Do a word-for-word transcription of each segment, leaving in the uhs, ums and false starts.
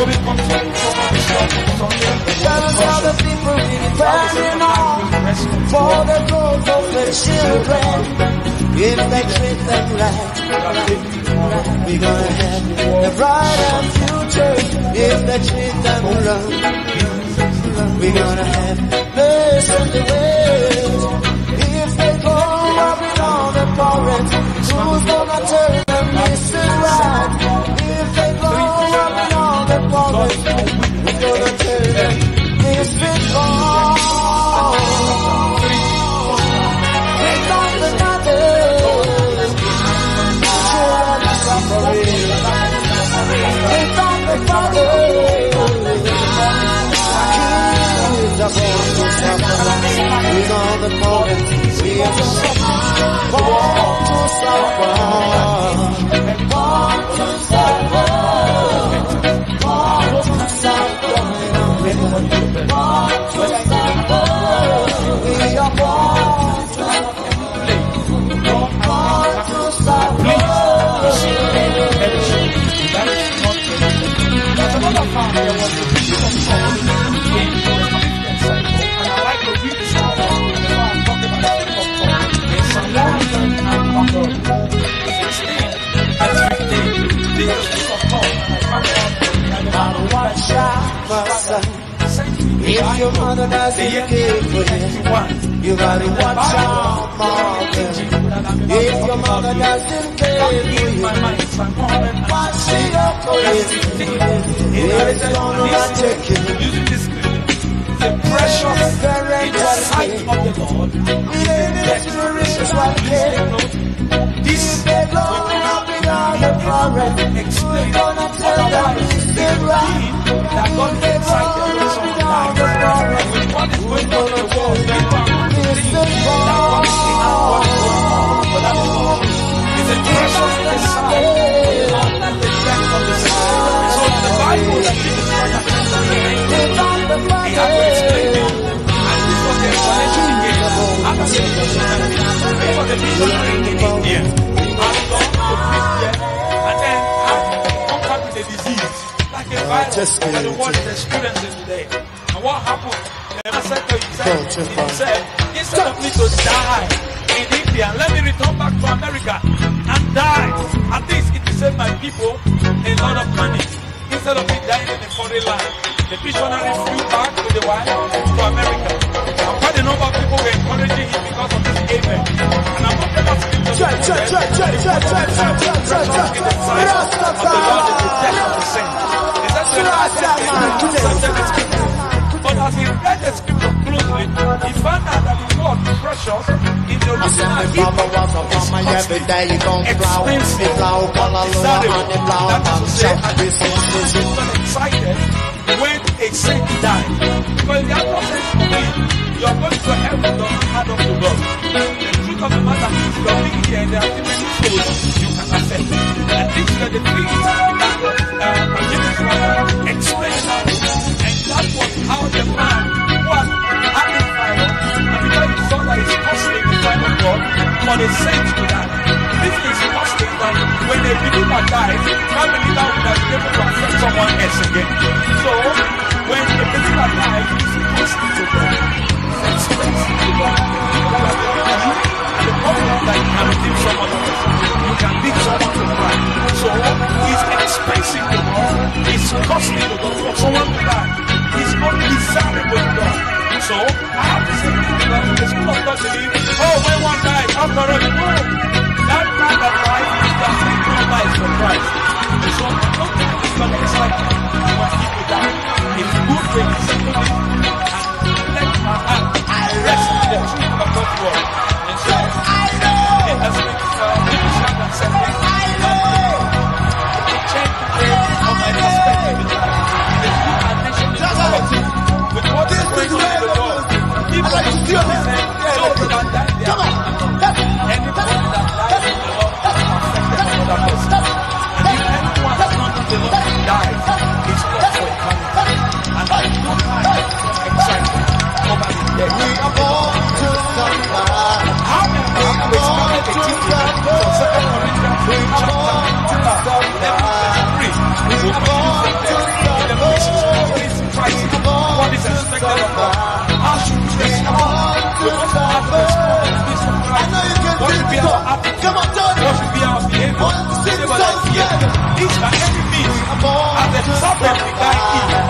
will continue to Tell all the people really burning on for the growth of the children. If they treat them right, we're gonna have a brighter future. If they treat them wrong, we're gonna have peace in the world. If they go up on the forest, who's gonna tell them this is right? If they go up on the forest, who's gonna tell them this is wrong? It's not the matter. It's on the Father. Kids are born to suffer. We know the moment we are born to suffer. Born to suffer. Born to suffer. Born to suffer. We are born to suffer. Born to suffer. There's another family that was the people of God in the Philippians cycle, and I like to read this out before I'm talking about the people of God. In Psalm one hundred sixteen and fifteen, this is the people of God, and I found out that the man of Watch out, my son. If your mother doesn't care for you, you gotta watch out, mother. If your mother doesn't care for you, watch it up for you. It's gonna take you. the precious in the sight of the Lord. This will not explain otherwise that God is excited with some life. With what is going on in the world, they want to think that God is in our world. But that is all. It's a precious in the sight of the Lord and the depth of the sea. So the Bible that Jesus Christ has explained, he had to explain it. And this was the explanation he gave. After the explanation, it was the missionary in India. And God was Christian, and then had conquered with a disease, like a virus that the world is experiencing today. And what happened? The man said to himself, he said, instead of me to die in India, let me return back to America and die. At least it will save my people a lot of money. Instead of me dying in a foreign land, the missionary flew back with the wife to America. And quite a number of people were encouraging him because of this amen. And I'm not ever speaking to Check, check, check, check, check, check, check, check, check, check. in the sight of the Lord is the death of the saint. Is that the last thing? But as he read the scripture closely, he found out that the word precious in the original Hebrew is costly, expensive, desirable. That is to say, at the same time, he was excited when a saint died. Because the other says to me, you are going to heaven to hand up to God. The truth of the matter is, you are being here, there are different souls you can accept. And these were the things that uh, Jesus was explaining out. And that was how the man was having fire. And because he saw that it's costly the time of God for the saints to die. This is costly that when a believer dies, that believer would have been able to accept someone else again. So, when a believer dies, it's costly to God. It's expensive to God. And the problem is that you can redeem someone else. You can lead someone to Christ. So, it's expensive to God. It's costly to God for someone to die. It's not desirable to God. So, I have to say this because the school of God believe, oh, when one dies, after all, no. That man that dies is the single life for Christ. So, don't think it's not exciting when people die. It's good to accept it and let my heart rest in the truth of God's word. And so, it has been uh, really short and simple. fear. If by any means, as a serpent began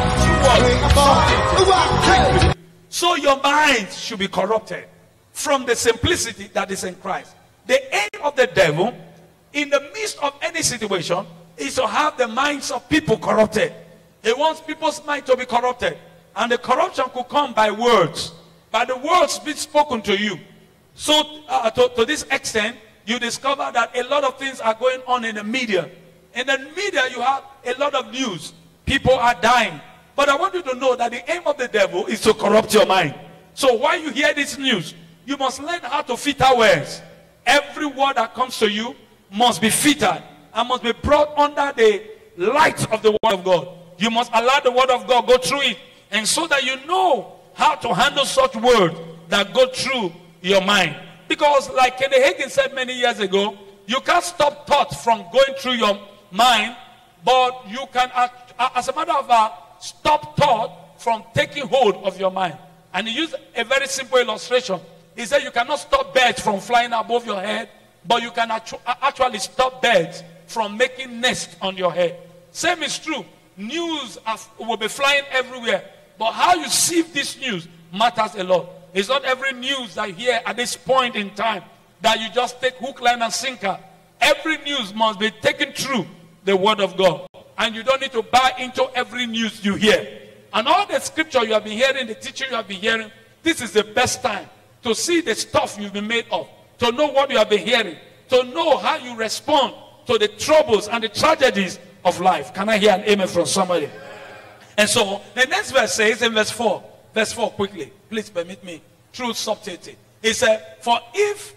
Eve, she was. So your mind should be corrupted from the simplicity that is in Christ. The aim of the devil in the midst of any situation is to have the minds of people corrupted. He wants people's mind to be corrupted. And the corruption could come by words. By the words being spoken to you. So uh, to, to this extent, you discover that a lot of things are going on in the media. In the media, you have a lot of news. People are dying. But I want you to know that the aim of the devil is to corrupt your mind. So while you hear this news, you must learn how to filter words. Every word that comes to you must be filtered and must be brought under the light of the word of God. You must allow the word of God go through it. And so that you know how to handle such words that go through your mind. Because like Kenneth Hagin said many years ago, you can't stop thought from going through your mind, but you can, as a matter of fact, stop thought from taking hold of your mind. And he used a very simple illustration. He said you cannot stop birds from flying above your head, but you can actu actually stop birds from making nests on your head. Same is true. News will be flying everywhere. But how you sieve this news matters a lot. It's not every news that you hear at this point in time that you just take hook, line, and sinker. Every news must be taken through the word of God. And you don't need to buy into every news you hear. And all the scripture you have been hearing, the teaching you have been hearing, this is the best time to see the stuff you've been made of, to know what you have been hearing, to know how you respond to the troubles and the tragedies of life. Can I hear an amen from somebody? And so the next verse says in verse four, verse four quickly, please permit me, through subtlety. He said, for if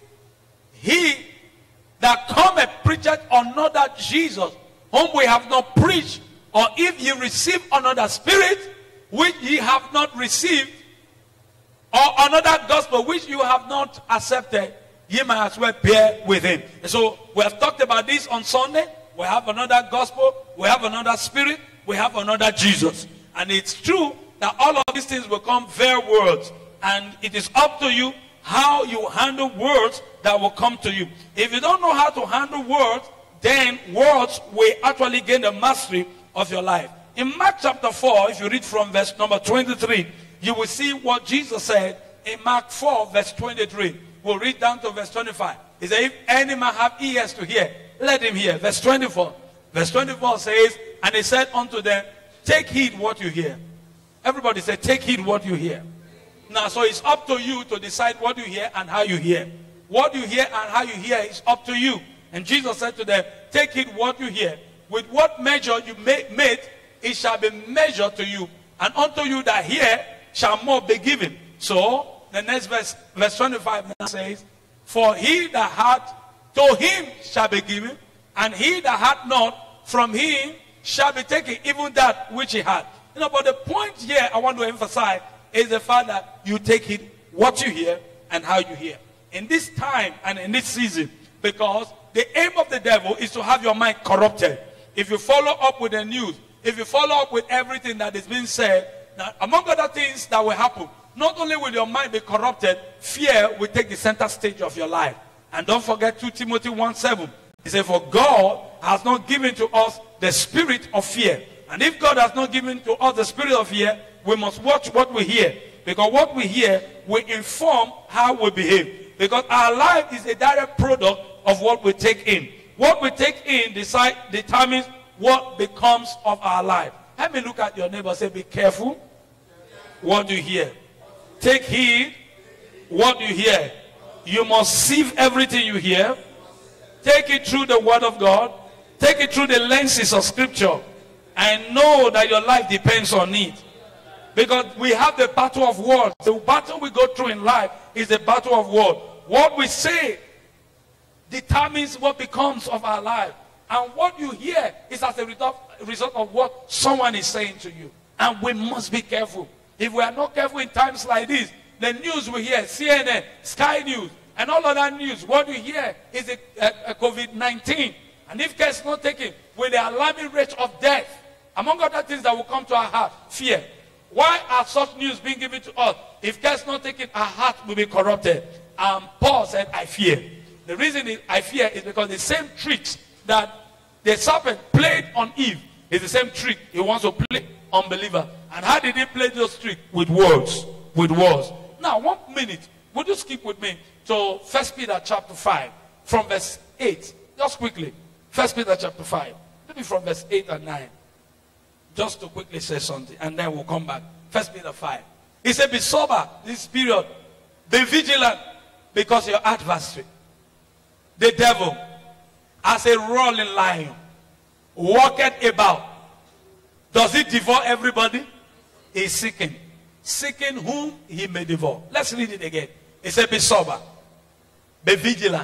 he that cometh preacheth another Jesus, whom we have not preached, or if ye receive another spirit, which ye have not received, or another gospel which you have not accepted, ye might as well bear with him. And so we have talked about this on Sunday. We have another gospel, we have another spirit, we have another Jesus. And it's true that all of these things will come via words. And it is up to you how you handle words that will come to you. If you don't know how to handle words, then words will actually gain the mastery of your life. In Mark chapter four, if you read from verse number twenty-three, you will see what Jesus said in Mark four, verse twenty-three. We'll read down to verse twenty-five. He said, if any man have ears to hear, let him hear. Verse twenty-four. Verse twenty-four says, and he said unto them, take heed what you hear. Everybody say, take heed what you hear. Now, so it's up to you to decide what you hear and how you hear. What you hear and how you hear is up to you. And Jesus said to them, take heed what you hear. With what measure you make made, it shall be measured to you. And unto you that hear shall more be given. So, the next verse, verse twenty-five now says, for he that hath, to him shall be given, and he that hath not, from him shall be taken, even that which he had. You know, but the point here I want to emphasize is the fact that you take it, what you hear, and how you hear. In this time and in this season, because the aim of the devil is to have your mind corrupted. If you follow up with the news, if you follow up with everything that is being said, now, among other things that will happen, not only will your mind be corrupted, fear will take the center stage of your life. And don't forget two Timothy one seven. He said, for God has not given to us the spirit of fear. And if God has not given to us the spirit of fear, we must watch what we hear. Because what we hear will inform how we behave. Because our life is a direct product of what we take in. What we take in decide, determines what becomes of our life. Let me look at your neighbor and say, be careful what you hear. Take heed what you hear. You must sieve everything you hear. Take it through the word of God. Take it through the lenses of scripture. And know that your life depends on it. Because we have the battle of words. The battle we go through in life is the battle of words. What we say determines what becomes of our life. And what you hear is as a result of what someone is saying to you. And we must be careful. If we are not careful in times like this, the news we hear, C N N, Sky News, and all of that news, what you hear is a, a, a COVID nineteen. And if care is not taken, with the alarming rate of death, among other things that will come to our heart, fear. Why are such news being given to us? If care is not taken, our heart will be corrupted. And Paul said, I fear. The reason I fear is because the same tricks that The serpent played on Eve. It's the same trick he wants to play on believer. And how did he play those tricks? With words. With words. Now, one minute. Would you skip with me to First Peter chapter five from verse eight? Just quickly. First Peter chapter five. Maybe from verse eight and nine. Just to quickly say something. And then we'll come back. First Peter five. He said, be sober this period. Be vigilant. Because your adversary, the devil, as a roaring lion, walketh about. Does he devour everybody? He is seeking. Seeking whom he may devour. Let's read it again. He said, be sober. Be vigilant.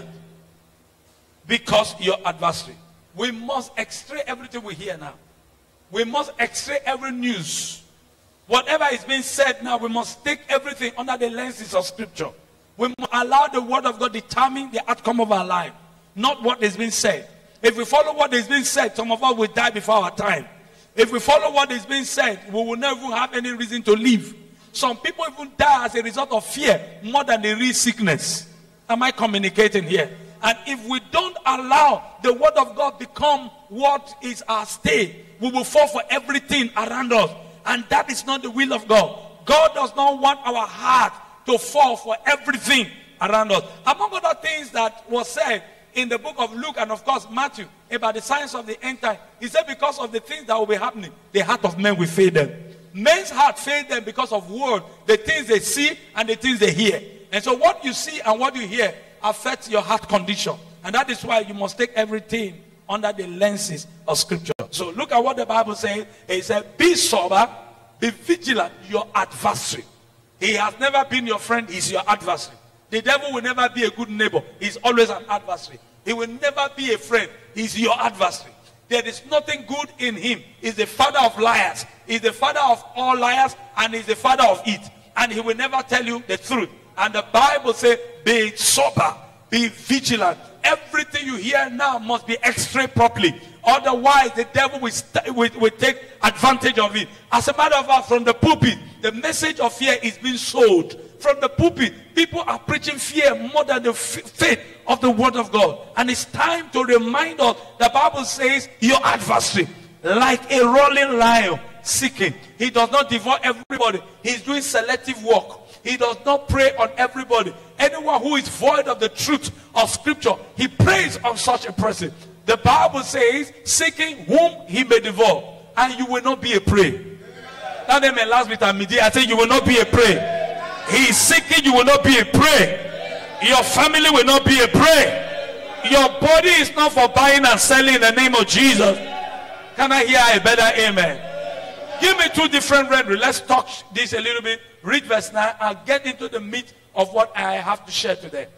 Because your adversary. We must extract everything we hear now. We must extract every news. Whatever is being said now, we must take everything under the lenses of scripture. We must allow the word of God determine the outcome of our life. Not what is being said. If we follow what is being said, some of us will die before our time. If we follow what is being said, we will never have any reason to live. Some people even die as a result of fear more than the real sickness. Am I communicating here? And if we don't allow the word of God become what is our stay, we will fall for everything around us. And that is not the will of God. God does not want our heart to fall for everything around us. Among other things that was said in the book of Luke and of course Matthew about the signs of the end time, he said because of the things that will be happening, the heart of men will fail them. Men's heart fail them because of word, the things they see and the things they hear. And so what you see and what you hear affects your heart condition. And that is why you must take everything under the lenses of scripture. So look at what the Bible says. It said, be sober, be vigilant, your adversary. He has never been your friend, he's your adversary. The devil will never be a good neighbor. He's always an adversary. He will never be a friend. He's your adversary. There is nothing good in him. He's the father of liars. He's the father of all liars, and he's the father of it. And he will never tell you the truth. And the Bible says, be sober, be vigilant. Everything you hear now must be extracted properly. Otherwise, the devil will, will, will take advantage of it. As a matter of fact, from the pulpit, the message of fear is being sold. From the pulpit, people are preaching fear more than the faith of the word of God. And it's time to remind us, the Bible says, your adversary, like a roaring lion, seeking. He does not devour everybody. He's doing selective work. He does not prey on everybody. Anyone who is void of the truth of scripture, he preys on such a person. The Bible says, seeking whom he may devour, and you will not be a prey. That name may last with a media. I say you will not be a prey. He is seeking, you will not be a prey. Your family will not be a prey. Your body is not for buying and selling in the name of Jesus. Can I hear a better amen? Give me two different renderings. Let's talk this a little bit. Read verse nine. I'll get into the meat of what I have to share today.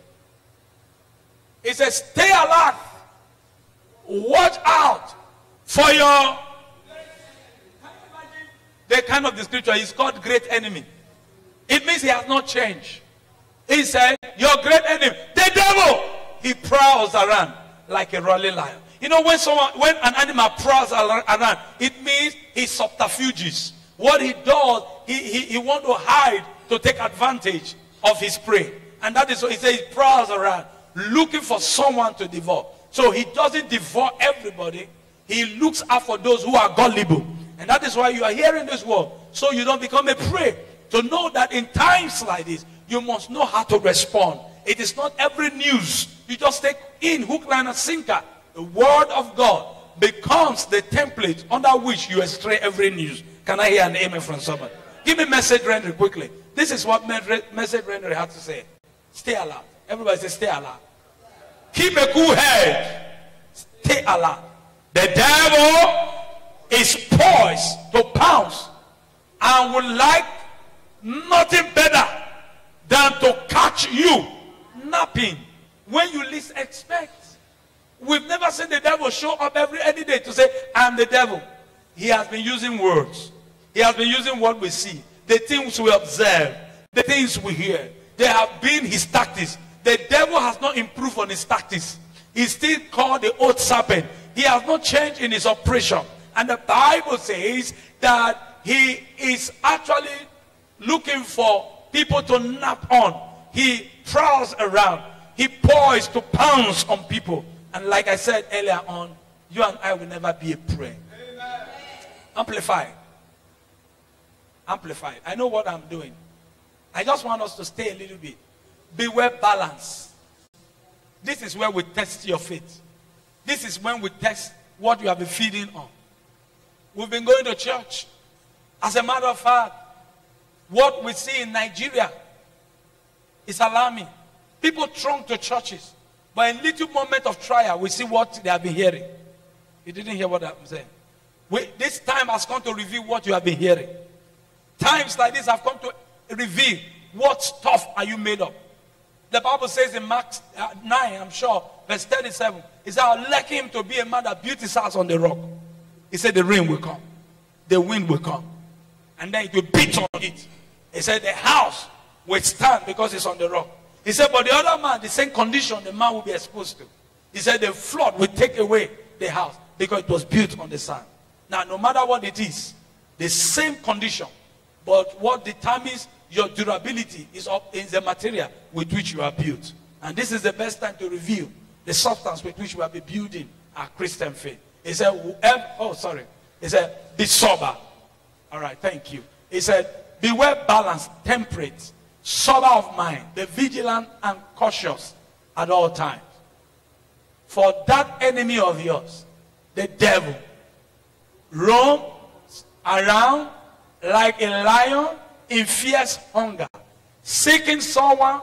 It says, stay alert. Watch out for your... The kind of the scripture is called great enemy. It means he has not changed. He said, your great enemy, the devil, he prowls around like a roaring lion. You know, when someone, when an animal prowls around, it means he subterfuges. What he does, he, he, he wants to hide to take advantage of his prey. And that is what he says, he prowls around looking for someone to devour. So he doesn't devour everybody. He looks out for those who are gullible. And that is why you are hearing this word. So you don't become a prey. To know that in times like this, you must know how to respond. It is not every news you just take in hook, line, and sinker. The word of God becomes the template under which you extract every news. Can I hear an amen from someone? Give me message rendering quickly. This is what message rendering has to say. Stay alert. Everybody say stay alert. Keep a cool head. Stay alert. The devil is poised to pounce and would like nothing better than to catch you napping when you least expect. We've never seen the devil show up every any day to say, I'm the devil. He has been using words. He has been using what we see, the things we observe, the things we hear. They have been his tactics. The devil has not improved on his tactics. He's still called the old serpent. He has not changed in his operation. And the Bible says that he is actually looking for people to nap on. He prowls around. He poised to pounce on people. And like I said earlier on, you and I will never be a prey. Amplify. Amplify. I know what I'm doing. I just want us to stay a little bit. Beware balance. This is where we test your faith. This is when we test what you have been feeding on. We've been going to church. As a matter of fact, what we see in Nigeria is alarming. People throng to churches, but in little moment of trial, we see what they have been hearing. You didn't hear what I'm saying. We, this time has come to reveal what you have been hearing. Times like this have come to reveal what stuff are you made of. The Bible says in Mark nine, I'm sure, verse thirty-seven, it said, I'll like him to be a man that built his house on the rock. He said the rain will come, the wind will come, and then it will beat on it. He said the house will stand because it's on the rock. He said, but the other man, the same condition the man will be exposed to. He said the flood will take away the house because it was built on the sand. Now, no matter what it is, the same condition, but what determines your durability is, up, is the material with which you are built. And this is the best time to review the substance with which we have been building our Christian faith. He said, whoever, oh, sorry. He said, be sober. All right, thank you. He said, beware balanced, temperate, sober of mind, be vigilant and cautious at all times. For that enemy of yours, the devil, roams around like a lion in fierce hunger, seeking someone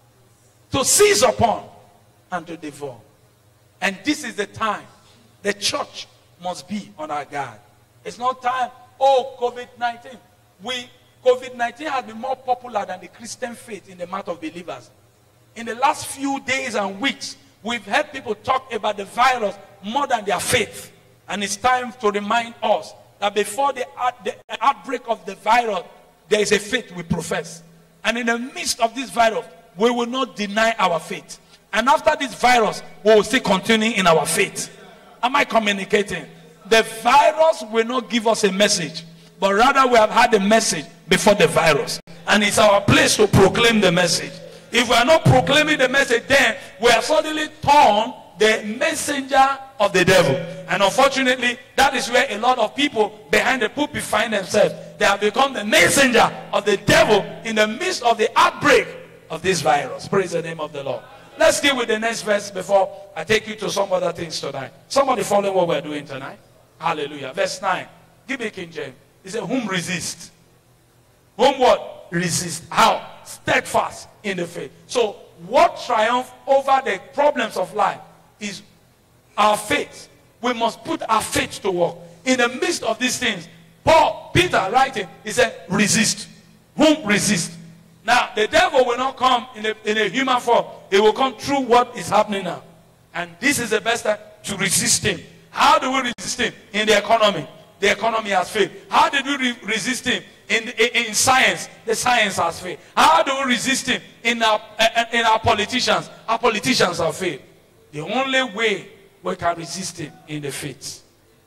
to seize upon and to devour. And this is the time the church must be on our guard. It's not time, oh, COVID nineteen. We, COVID nineteen has been more popular than the Christian faith in the mouth of believers. In the last few days and weeks, we've heard people talk about the virus more than their faith. And it's time to remind us that before the, the outbreak of the virus, there is a faith we profess. And in the midst of this virus, we will not deny our faith. And after this virus, we will still continue in our faith. Am I communicating? The virus will not give us a message, but rather we have had a message before the virus. And it's our place to proclaim the message. If we are not proclaiming the message, then we are suddenly torn the messenger of the devil. And unfortunately, that is where a lot of people behind the pulpit find themselves. They have become the messenger of the devil in the midst of the outbreak of this virus. Praise the name of the Lord. Let's deal with the next verse before I take you to some other things tonight. Somebody following what we're doing tonight? Hallelujah. Verse nine. Give me King James. He said, whom resist? Whom what? Resist. How? Steadfast in the faith. So what triumph over the problems of life is our faith. We must put our faith to work. In the midst of these things, Paul, Peter writing, he said, resist. Whom resist? Now, the devil will not come in a, in a human form. He will come through what is happening now. And this is the best time to resist him. How do we resist him? In the economy. The economy has failed. How did we re resist him? In, in, in science. The science has failed. How do we resist him? In our, uh, in our politicians. Our politicians have failed. The only way we can resist him in the faith.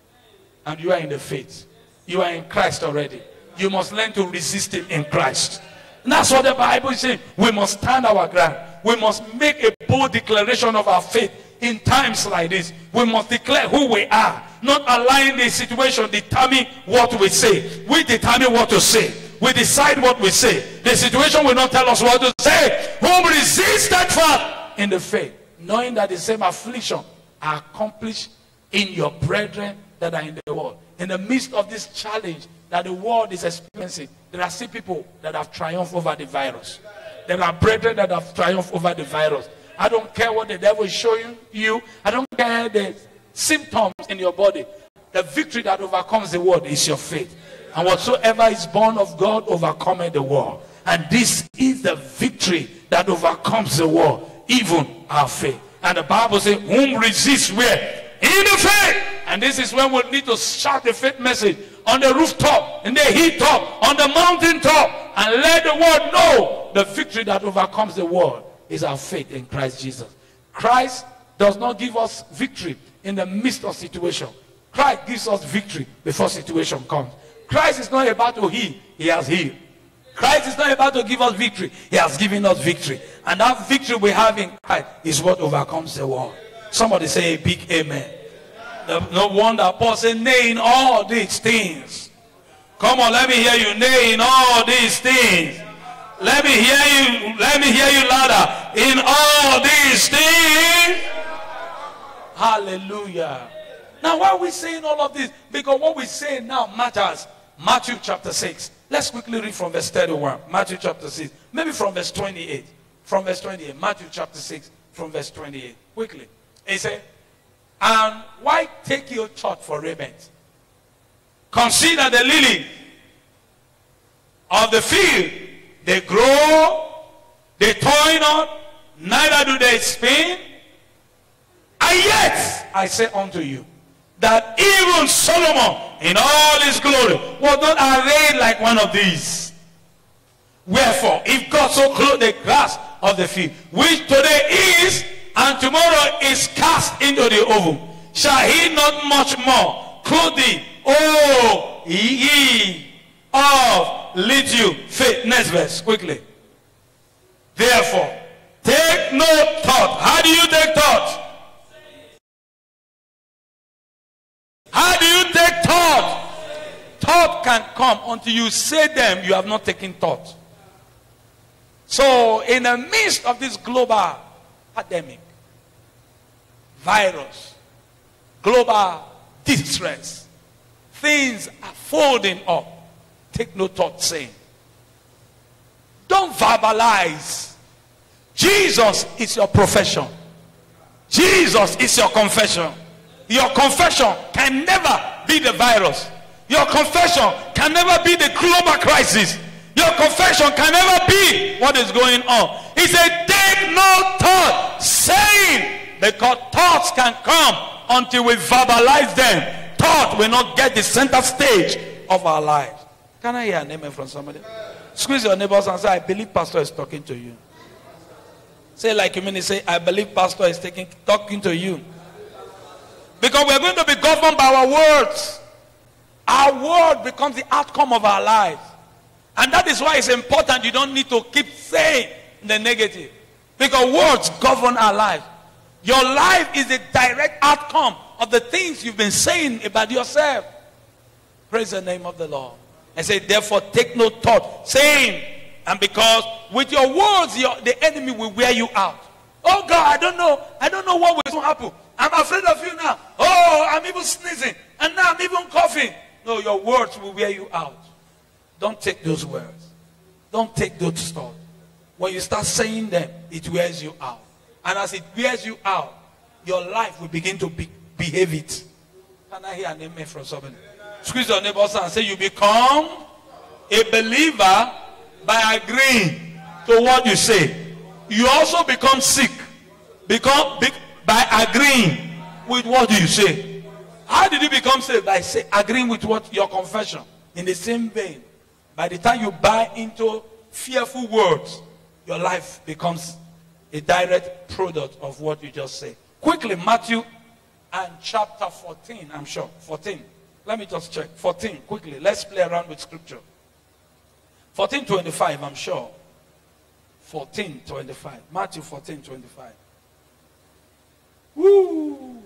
And you are in the faith. You are in Christ already. You must learn to resist him in Christ. And that's what the Bible is saying. We must stand our ground. We must make a bold declaration of our faith in times like this. We must declare who we are. Not allowing the situation determine what we say. We determine what to say. We decide what we say. The situation will not tell us what to say. Whom resist that fast in the faith, knowing that the same affliction are accomplished in your brethren that are in the world. In the midst of this challenge that the world is experiencing, there are still people that have triumphed over the virus. There are brethren that have triumphed over the virus. I don't care what the devil is showing you. I don't care the symptoms in your body. The victory that overcomes the world is your faith. And whatsoever is born of God overcometh the world. And this is the victory that overcomes the world, even our faith. And the Bible says, whom resist where? In the faith. And this is when we need to shout the faith message on the rooftop, in the hilltop, on the mountaintop, and let the world know the victory that overcomes the world is our faith in Christ Jesus. Christ does not give us victory in the midst of situation. Christ gives us victory before situation comes. Christ is not about to heal, he has healed. Christ is not about to give us victory, he has given us victory. And that victory we have in Christ is what overcomes the world. Somebody say a big amen. No wonder Paul said, nay, in all these things. Come on, let me hear you. Nay, in all these things. Let me hear you. Let me hear you louder. In all these things. Hallelujah. Now, why are we saying all of this? Because what we say now matters. Matthew chapter six. Let's quickly read from verse thirty-one. Matthew chapter six. Maybe from verse twenty-eight. From verse twenty-eight. Matthew chapter six. From verse twenty-eight. Quickly. He said, and why take your thought for raiment? Consider the lily of the field. They grow, they toil not, neither do they spin. And yet, I say unto you, that even Solomon, in all his glory, was not arrayed like one of these. Wherefore, if God so clothed the grass of the field, which today is, and tomorrow is cast into the oven, shall he not much more clothe thee, O ye of little faith? Next verse, quickly. Therefore, take no thought. How do you take thought? How do you take thought? Thought can come until you say them, you have not taken thought. So, in the midst of this global pandemic, virus, global distress, things are folding up. Take no thought saying. Don't verbalize. Jesus is your profession. Jesus is your confession. Your confession can never be the virus. Your confession can never be the global crisis. Your confession can never be what is going on. He said, take no thought saying, because thoughts can come until we verbalize them. Thought will not get the center stage of our lives. Can I hear an amen from somebody? Squeeze your neighbors and say, I believe pastor is talking to you. Say like you mean, say, I believe pastor is taking, talking to you. Because we're going to be governed by our words. Our word becomes the outcome of our lives. And that is why it's important you don't need to keep saying the negative. Because words govern our lives. Your life is the direct outcome of the things you've been saying about yourself. Praise the name of the Lord. And say, therefore, take no thought, saying, and because with your words, your, the enemy will wear you out. Oh God, I don't know. I don't know what will happen. I'm afraid of you now. Oh, I'm even sneezing. And now I'm even coughing. No, your words will wear you out. Don't take those words. Don't take those thoughts. When you start saying them, it wears you out. And as it wears you out, your life will begin to be, behave it. Can I hear an amen from somebody? Squeeze your neighbor's hand and say, you become a believer by agreeing to what you say. You also become sick become, be, by agreeing with what you say. How did you become sick? By say, agreeing with what your confession. In the same vein, by the time you buy into fearful words, your life becomes a direct product of what you just say. Quickly, Matthew and chapter fourteen, I'm sure. fourteen. Let me just check. fourteen, quickly. Let's play around with scripture. fourteen twenty-five, I'm sure. fourteen twenty-five. Matthew fourteen twenty-five. Woo!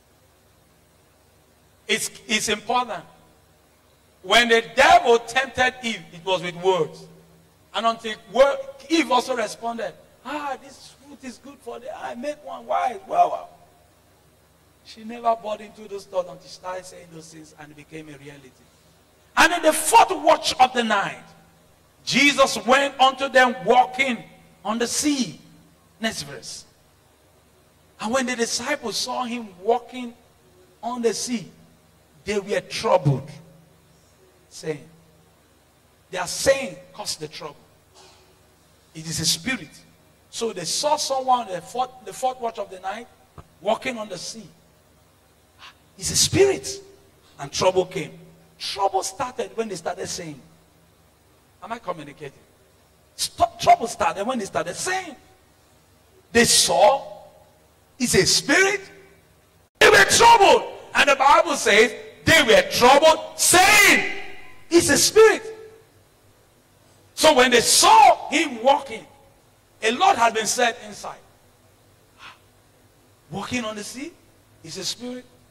It's, it's important. When the devil tempted Eve, it was with words. And until word, Eve also responded, ah, this fruit is good for the eye. Make one wise. Well, well. She never bought into those thoughts until she started saying those things and it became a reality. And in the fourth watch of the night, Jesus went unto them walking on the sea. Next verse. And when the disciples saw him walking on the sea, they were troubled. Saying, they are saying, cause the trouble. It is a spirit. So they saw someone the fourth, the fourth watch of the night walking on the sea. It's a spirit. And trouble came. Trouble started when they started saying. Am I communicating? Stop, trouble started when they started saying. They saw it's a spirit. They were troubled. And the Bible says they were troubled saying it's a spirit. So when they saw him walking, a lot had been said inside. Walking on the sea is a spirit.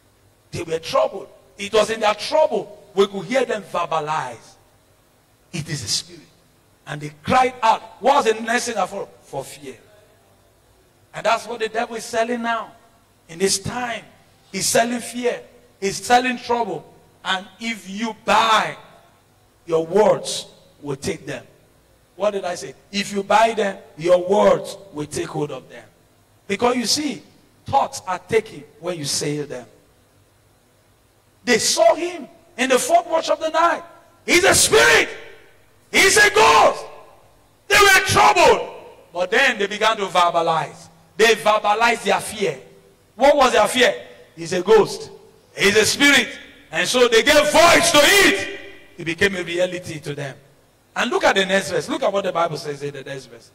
They were troubled. It was in their trouble we could hear them verbalize. It is a spirit. And they cried out. What was the next thing for? For fear. And that's what the devil is selling now. In this time, he's selling fear. He's selling trouble. And if you buy, your words will take them. What did I say? If you buy them, your words will take hold of them. Because you see, thoughts are taken when you say them. They saw him in the fourth watch of the night. He's a spirit. He's a ghost. They were troubled. But then they began to verbalize. They verbalized their fear. What was their fear? He's a ghost. He's a spirit. And so they gave voice to it. It became a reality to them. And look at the next verse. Look at what the Bible says in the next verse.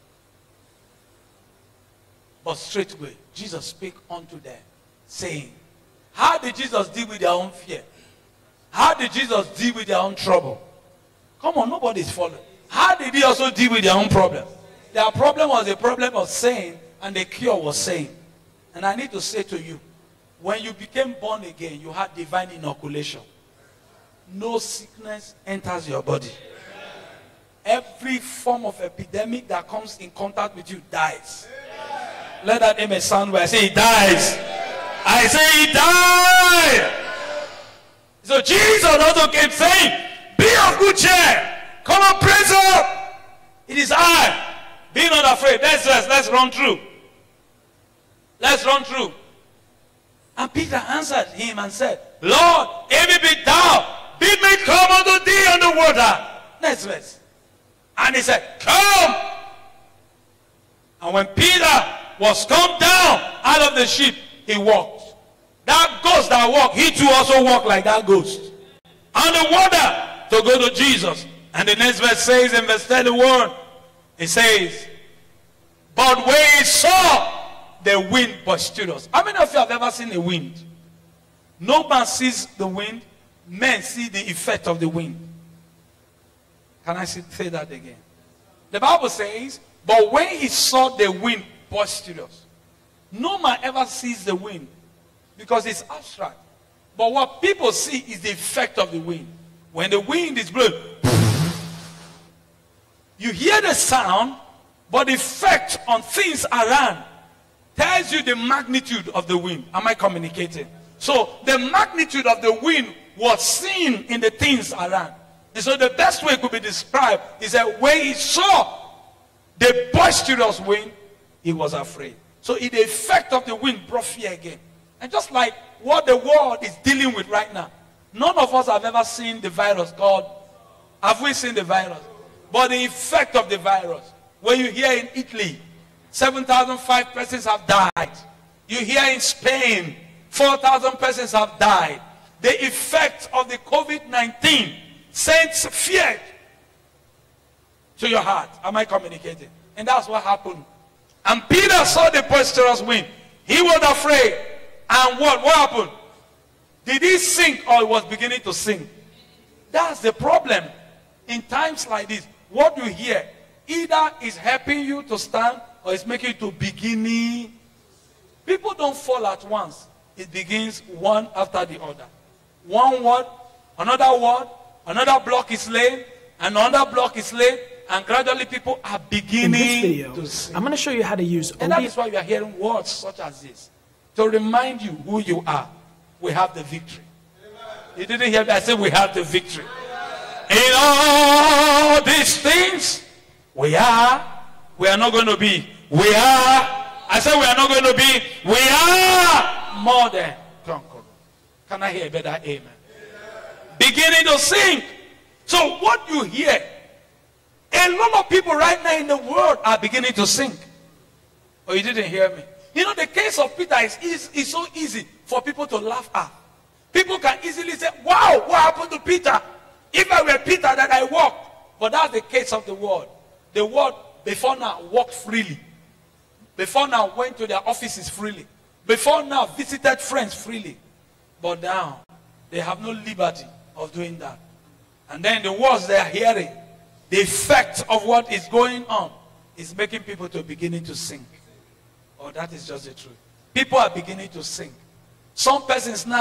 But straightway, Jesus spake unto them, saying, how did Jesus deal with their own fear? How did Jesus deal with their own trouble? Come on, nobody's following. How did he also deal with their own problem? Their problem was a problem of saying, and the cure was saying. And I need to say to you, when you became born again, you had divine inoculation. No sickness enters your body. Every form of epidemic that comes in contact with you dies. Let that amen sound where I say it dies. I say he died. So Jesus also came saying, be of good cheer. Come on, praise God. It is I. Be not afraid. Let's, let's, let's run through. Let's run through. And Peter answered him and said, Lord, if it be thou, bid me come unto thee on the water. Next verse. And he said, come. And when Peter was come down out of the ship, he walked. That ghost that walked, he too also walked like that ghost. On the water to go to Jesus. And the next verse says in verse thirty-one, it says, but when he saw the wind boisterous. How many of you have ever seen a wind? No man sees the wind. Men see the effect of the wind. Can I say that again? The Bible says, but when he saw the wind boisterous. No man ever sees the wind because it's abstract. But what people see is the effect of the wind. When the wind is blowing, you hear the sound, but the effect on things around tells you the magnitude of the wind. Am I communicating? So the magnitude of the wind was seen in the things around. And so the best way it could be described is that when he saw the boisterous wind, he was afraid. So the effect of the wind brought fear again. And just like what the world is dealing with right now, none of us have ever seen the virus called, have we seen the virus? But the effect of the virus, when you hear in Italy, seven thousand five persons have died. You hear in Spain, four thousand persons have died. The effect of the COVID nineteen sends fear to your heart. Am I communicating? And that's what happened. And Peter saw the boisterous wind. He was afraid. And what? What happened? Did he sink or was beginning to sink? That's the problem. In times like this, what you hear either is helping you to stand or it's making you to beginning. People don't fall at once. It begins one after the other. One word, another word, another block is laid, another block is laid, and gradually people are beginning. In this video, to sing. I'm going to show you how to use O B S. And that is why we are hearing words such as this. To remind you who you are. We have the victory. You didn't hear me? I said we have the victory. In all these things, we are, we are not going to be. We are, I said we are not going to be, we are more than conquerors. Can I hear a better amen? Beginning to sing. So what you hear, a lot of people right now in the world are beginning to sing. Oh, you didn't hear me? You know, the case of Peter is, is, is so easy for people to laugh at. People can easily say, wow, what happened to Peter? If I were Peter, that I walked. But that's the case of the world. The world before now walked freely. Before now went to their offices freely. Before now visited friends freely. But now they have no liberty of doing that. And then the words they are hearing, the effect of what is going on is making people to beginning to sing. Oh, that is just the truth. People are beginning to sing. Some persons now,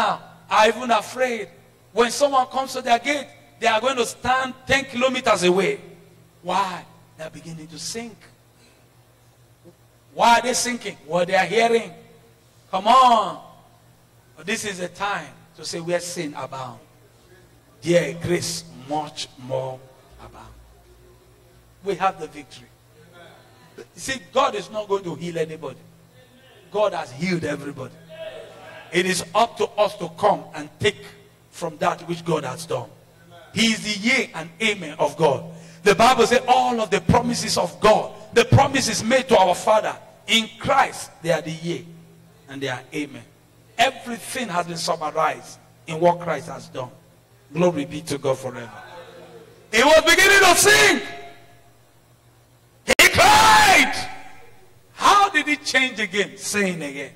are even afraid. When someone comes to their gate, they are going to stand ten kilometers away. Why? They are beginning to sink. Why are they sinking? What they are hearing. Come on. But this is a time to say where sin abound, there grace much more abound. We have the victory. You see, God is not going to heal anybody. God has healed everybody. It is up to us to come and take from that which God has done. He is the yea and amen of God. The Bible says all of the promises of God, the promises made to our Father in Christ, they are the yea and they are amen. Everything has been summarized in what Christ has done. Glory be to God forever. He was beginning to sing. He cried. How did he change again? Saying again,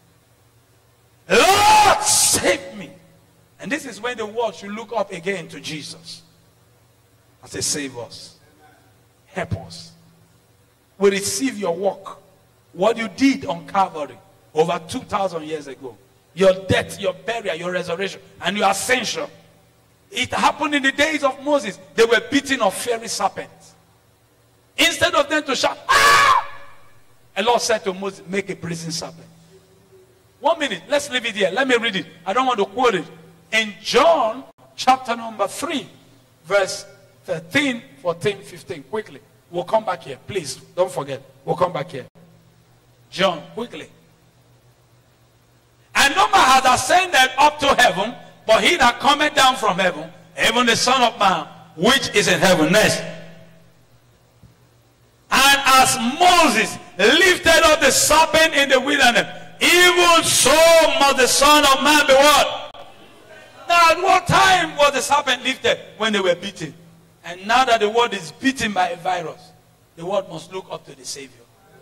Lord, save me. And this is when the world should look up again to Jesus. I say, save us. Help us. We receive your work. What you did on Calvary over two thousand years ago. Your death, your burial, your resurrection, and your ascension. It happened in the days of Moses. They were beaten of fiery serpents. Instead of them to shout, ah! The Lord said to Moses, make a brazen serpent. One minute, let's leave it here. Let me read it. I don't want to quote it. In John chapter number three, verse thirteen, fourteen, fifteen. Quickly. We'll come back here. Please, don't forget. We'll come back here. John, quickly. And no man has ascended up to heaven, but he that cometh down from heaven, even the Son of Man, which is in heaven. Next. And as Moses lifted up the serpent in the wilderness, even so must the Son of Man be what? Now at what time was the serpent lifted? When they were beaten. And now that the world is beaten by a virus, the world must look up to the Savior.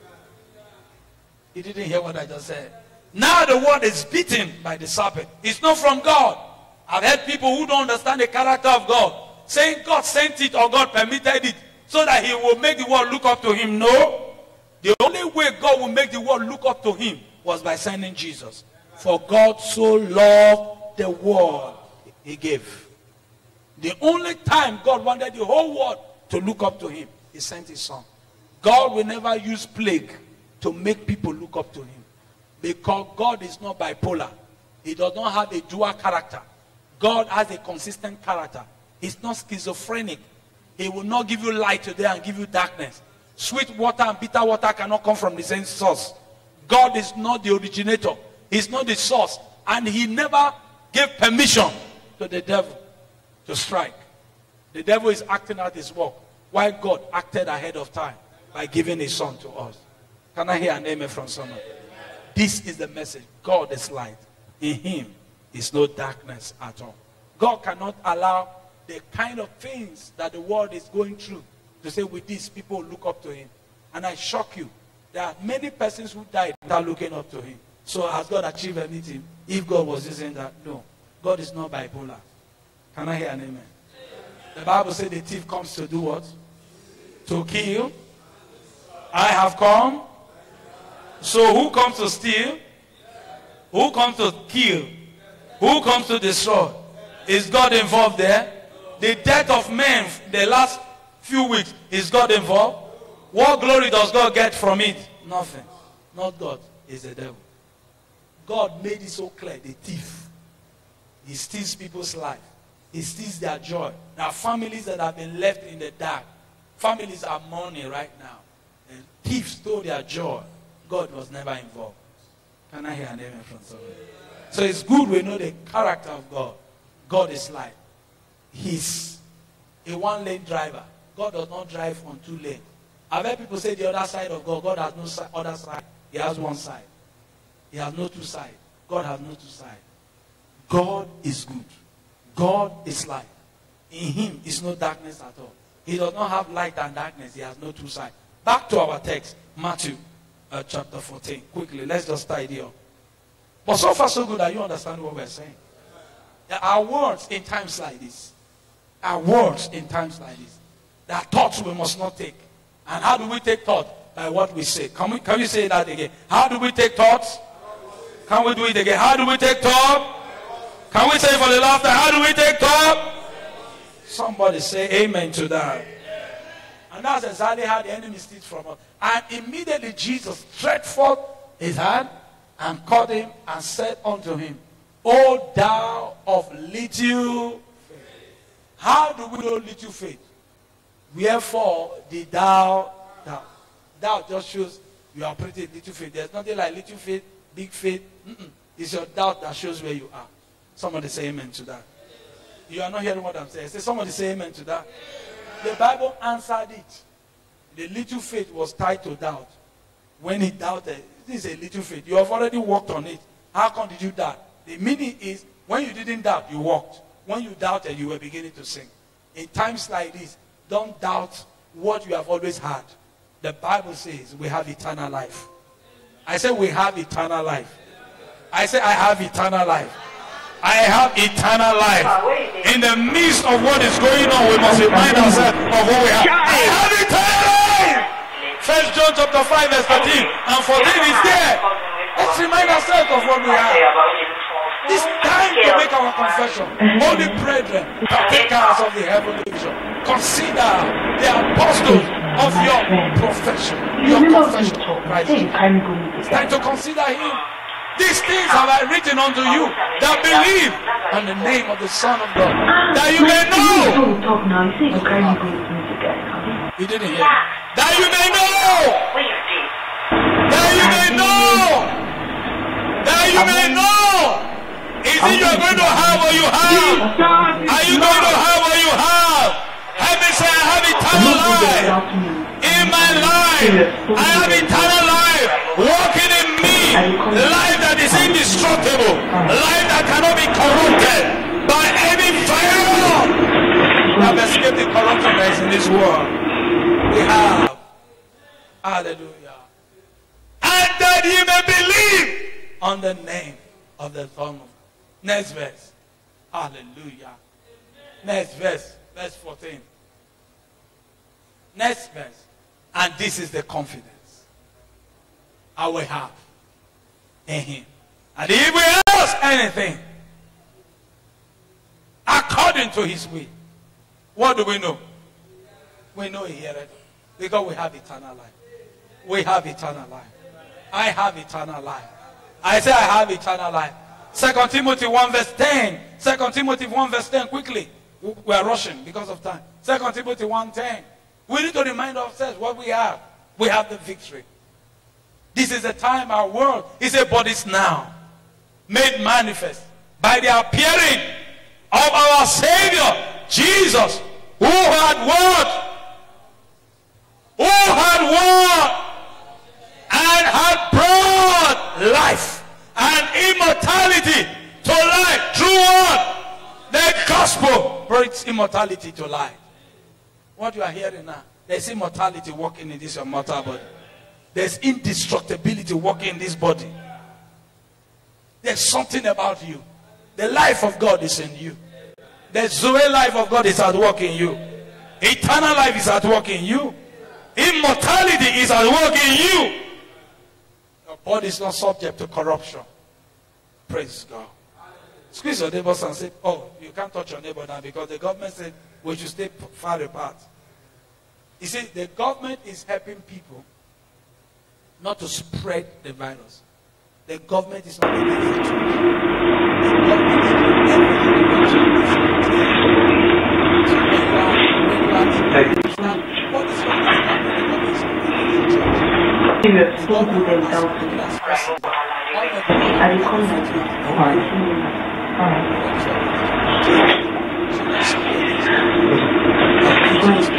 You didn't hear what I just said. Now the world is beaten by the serpent. It's not from God. I've heard people who don't understand the character of God saying God sent it or God permitted it so that he will make the world look up to him. No. The only way God will make the world look up to him was by sending Jesus. For God so loved the world, he gave. The only time God wanted the whole world to look up to him, he sent his son. God will never use plague to make people look up to him. Because God is not bipolar. He does not have a dual character. God has a consistent character. He's not schizophrenic. He will not give you light today and give you darkness. Sweet water and bitter water cannot come from the same source. God is not the originator. He's not the source. And he never gave permission to the devil to strike. The devil is acting out his work, while God acted ahead of time by giving his son to us. Can I hear an amen from someone? This is the message. God is light. In him is no darkness at all. God cannot allow the kind of things that the world is going through to say with these people look up to him. And I shock you. There are many persons who died without looking up to him. So has God achieved anything? If God was using that, no. God is not bipolar. Can I hear an amen? The Bible says the thief comes to do what? To kill. I have come. So who comes to steal? Who comes to kill? Who comes to destroy? Is God involved there? The death of men the last few weeks, is God involved? What glory does God get from it? Nothing. Not God. It's the devil. God made it so clear. The thief. He steals people's life. He steals their joy. There are families that have been left in the dark. Families are mourning right now. And thieves stole their joy. God was never involved. Can I hear an amen from somebody? So it's good we know the character of God. God is light. He's a one-lane driver. God does not drive on two lanes. I've heard people say the other side of God. God has no si- other side. He has one side. He has no two sides. God has no two sides. God is good. God is light. In him is no darkness at all. He does not have light and darkness. He has no two sides. Back to our text. Matthew uh, chapter fourteen. Quickly, let's just tidy up. But so far so good that you understand what we're saying. There are words in times like this. There are words in times like this. There are thoughts we must not take. And how do we take thought? By what we say. Can we, can we say that again? How do we take thoughts? Can we do it again? How do we take thought? Can we say for the laughter, how do we take thought? Somebody say amen to that. And that's exactly how the enemy steals from us. And immediately Jesus stretched forth his hand and caught him and said unto him, O thou of little faith. How do we know little faith? Wherefore did thou doubt? Doubt just shows you are operating little faith. There's nothing like little faith, big faith. Mm-mm. It's your doubt that shows where you are. Somebody say amen to that. You are not hearing what I'm saying. Say somebody say amen to that. The Bible answered it. The little faith was tied to doubt. When he doubted, this is a little faith. You have already worked on it. How come did you doubt? The meaning is, when you didn't doubt, you walked. When you doubted, you were beginning to sing. In times like this, don't doubt what you have always had. The Bible says we have eternal life. I say we have eternal life. I say I have eternal life. I have eternal life. In the midst of what is going on, we must remind ourselves of what we have. I have eternal life. First John chapter five verse thirteen and fourteen is there. Let's remind ourselves of what we have. It's time to make our confession. Holy brethren, partakers of the heavenly vision, consider the apostles of your profession. Your confession. Right? It's time to consider him. These things have I written unto you that believe on the name of the Son of God, that you may know. You didn't hear. That you may know. That you may know. That you may know. Is it you are going to have what you have? Are you going to have what you have? Heaven say, I have eternal life. In my life, I have eternal life walking in me. Life that is indestructible. Life that cannot be corrupted by any fire. We have escaped the corruption that is in this world. We have. Hallelujah. And that ye may believe on the name of the Son of God. Next verse. Hallelujah. Next verse. Verse fourteen. Next verse. And this is the confidence I will have in him. And if we ask anything according to his will, what do we know? We know he heareth. Because we have eternal life. We have eternal life. I have eternal life. I say I have eternal life. Second Timothy one verse ten. Second Timothy one verse ten. Quickly. We are rushing because of time. Second Timothy one ten. We need to remind ourselves what we have. We have the victory. This is the time our world is a bodies now made manifest by the appearing of our Savior Jesus, who had worked, who had worked and had brought life and immortality to life through what? The gospel brings immortality to life. What you are hearing now, there's immortality working in this your mortal body. There's indestructibility working in this body. There's something about you. The life of God is in you. The Zoe life of God is at work in you. Eternal life is at work in you. Immortality is at work in you. Your body is not subject to corruption. Praise God. Squeeze your neighbors and say, oh, you can't touch your neighbor now because the government said we should stay far apart. You see, the government is helping people not to spread the virus. The government is not against the church. The government is doing everything the church is doing. So when you are, when you are in the church, what is wrong with that? The government is not against the church. The government is not against the person. All the government is not against the church.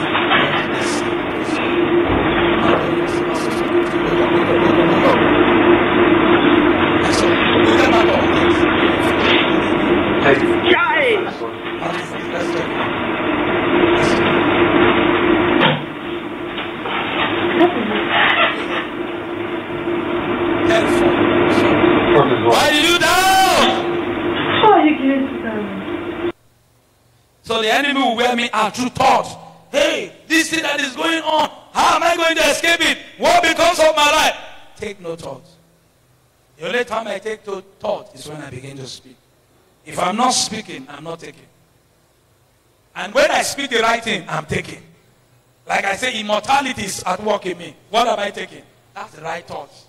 Why did you down? So the enemy will wear me out through thoughts. Hey, this thing that is going on, how am I going to escape it? What becomes of my life? Take no thought. The only time I take to thought is when I begin to speak. If I'm not speaking, I'm not taking. And when I speak the right thing, I'm taking. Like I say, immortality is at work in me. What am I taking? That's the right thoughts.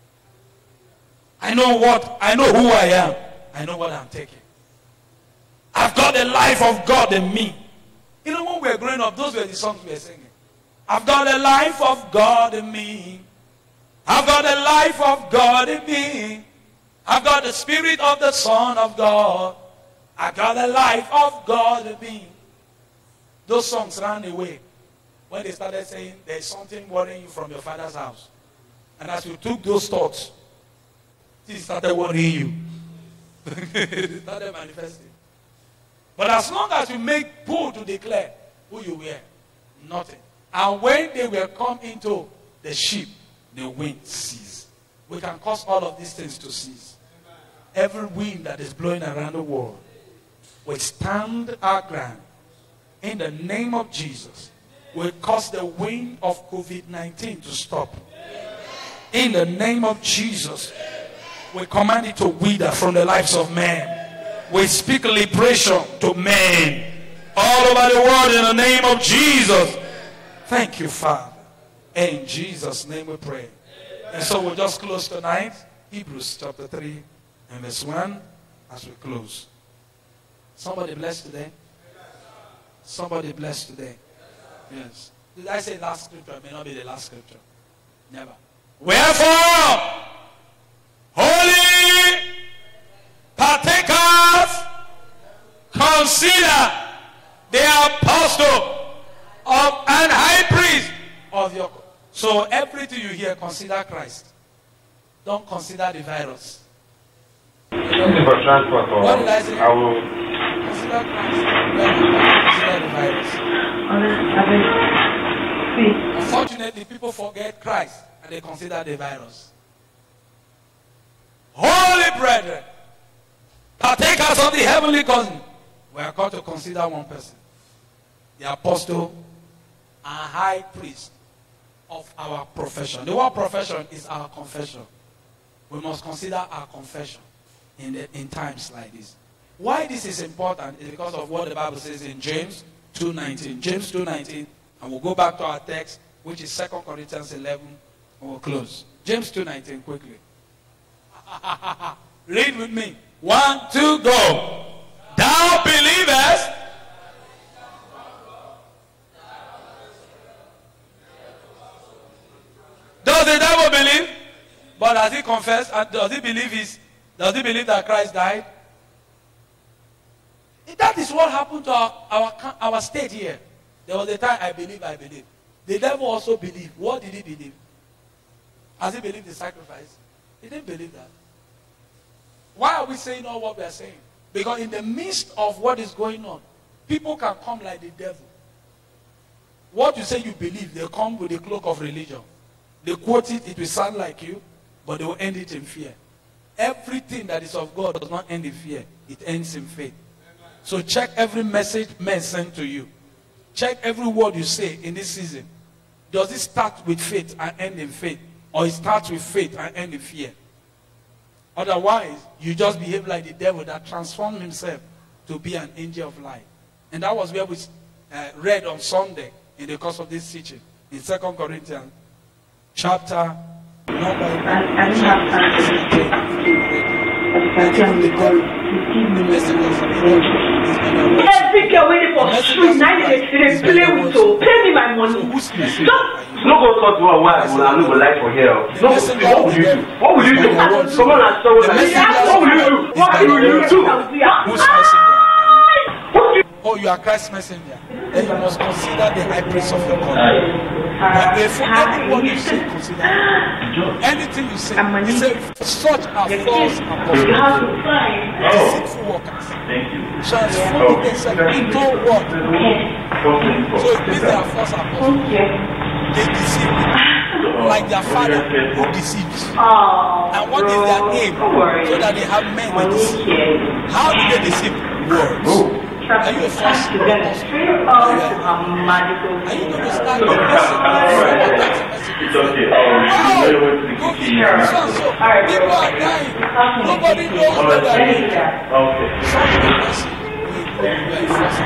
I know what, I know who I am. I know what I'm taking. I've got the life of God in me. You know, when we were growing up, those were the songs we were singing. I've got the life of God in me. I've got the life of God in me. I've got the spirit of the Son of God. I've got the life of God in me. Those songs ran away when they started saying there's something worrying you from your father's house. And as you took those thoughts, it started worrying you. It started manifesting. But as long as you make bold to declare who you were, nothing. And when they will come into the ship, the wind cease. We can cause all of these things to cease. Every wind that is blowing around the world, we stand our ground. In the name of Jesus, we cause the wind of COVID nineteen to stop. In the name of Jesus, we command it to wither from the lives of men. We speak liberation to men all over the world in the name of Jesus. Thank you, Father. In Jesus' name we pray. And so we'll just close tonight. Hebrews chapter three and verse one as we close. Somebody blessed today? Somebody blessed today? Yes. Did I say last scripture? It may not be the last scripture. Never. Wherefore, holy partakers, consider the apostle of an high priest of your. So everything you hear, consider Christ. Don't consider the virus. For transport, or What did I say? I will. Consider Christ. Don't consider the virus. Unfortunately, people forget Christ and they consider the virus. Holy brethren, partakers of the heavenly cousin, we are called to consider one person, the apostle and high priest of our profession. The word profession is our confession. We must consider our confession in, the, in times like this. Why this is important is because of what the Bible says in James two nineteen. James two nineteen, and we'll go back to our text, which is Second Corinthians eleven, and we'll close. James two nineteen, quickly. Read with me. One, two, go. Thou believest. Does the devil believe? But does he confess? And does he believe his, does he believe that Christ died? That is what happened to our, our, our state here. There was a time I believe, I believe. The devil also believed. What did he believe? Has he believed the sacrifice? He didn't believe that. Why are we saying all what we are saying? Because in the midst of what is going on, people can come like the devil. What you say you believe, they come with the cloak of religion. They quote it, it will sound like you, but they will end it in fear. Everything that is of God does not end in fear. It ends in faith. So check every message men send to you. Check every word you say in this season. Does it start with faith and end in faith? Or it starts with faith and end in fear? Otherwise, you just behave like the devil that transformed himself to be an angel of light. And that was where we uh, read on Sunday in the course of this teaching. In Second Corinthians chapter number I, I don't have time to the message is every girl waiting for street night they play with you. Pay me my money. whose message Stop. are you? No go talk to her why I will like for here. No, what will you do? What will you do? Someone has told The me. messenger What will you do? is What by will you the do? Whose messenger? What you Oh, you are Christ's messenger. Then you must consider the high priest of your country. And therefore, every word you say, consider. Anything you say, he said, such are false apostles, deceitful workers, transforming themselves into what? So it means they are false apostles. They deceive people, like their father who deceives. And what is their aim? So that they have men to deceive. How do they deceive? Words. Trust me, you're going to stream all to her magical Are you going to fingers. start the message? It's okay. Um, Wow! you want to Go continue? finish. So, so, Alright. people are dying. Nobody knows what Let they're me do doing. that. Okay. Some of the message we we are forcing.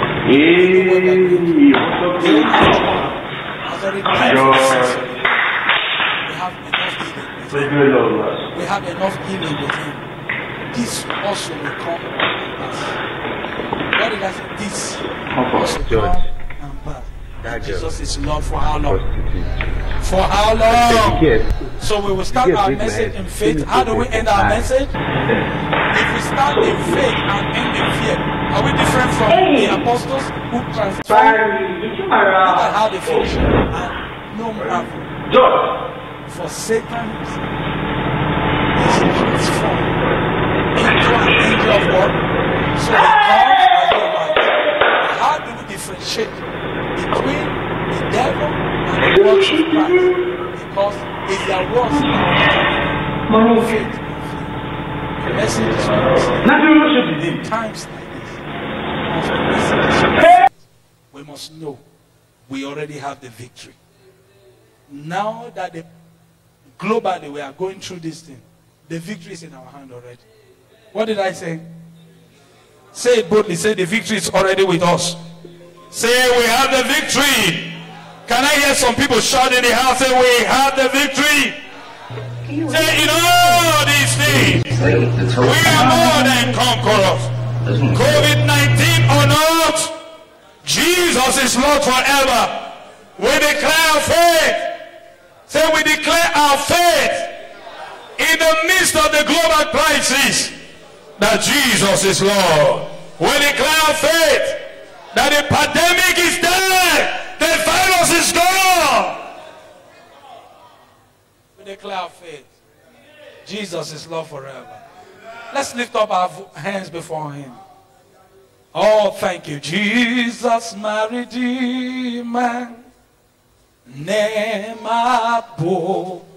Hey, what's up, They dude? has already died Yo. for the sins of the world. We have enough healing with Let's him. do it all, man. We have enough healing with him. This also will come and pass. What did I say? This also come and pass. Jesus is Lord for how long? For how long? So we will start our message in faith. How do we end our message? If we start in faith and end in fear, are we different from the apostles who transformed? Sorry, you Look at are how they finish. And no marvel. George! For Satan is transformed into an angel of God. So he comes as a light. How do we differentiate between the devil and the works of Christ? Because it's their works that money. faith. The message is not Nothing should be done. times like this. Because the message is we must know we already have the victory. Now that the globally we are going through this thing, the victory is in our hand already. What did I say? Say it boldly. Say the victory is already with us. Say we have the victory. Can I hear some people shout in the house? Say we have the victory. Say in all these things, we are more than conquerors. COVID nineteen or not, Jesus is Lord forever. We declare our faith. Say we declare our faith in the midst of the global crisis that Jesus is Lord. We declare our faith that the pandemic is dead, the virus is gone. We declare our faith. Jesus is Lord forever. Let's lift up our hands before him. Oh, thank you, Jesus, my Redeemer. Name above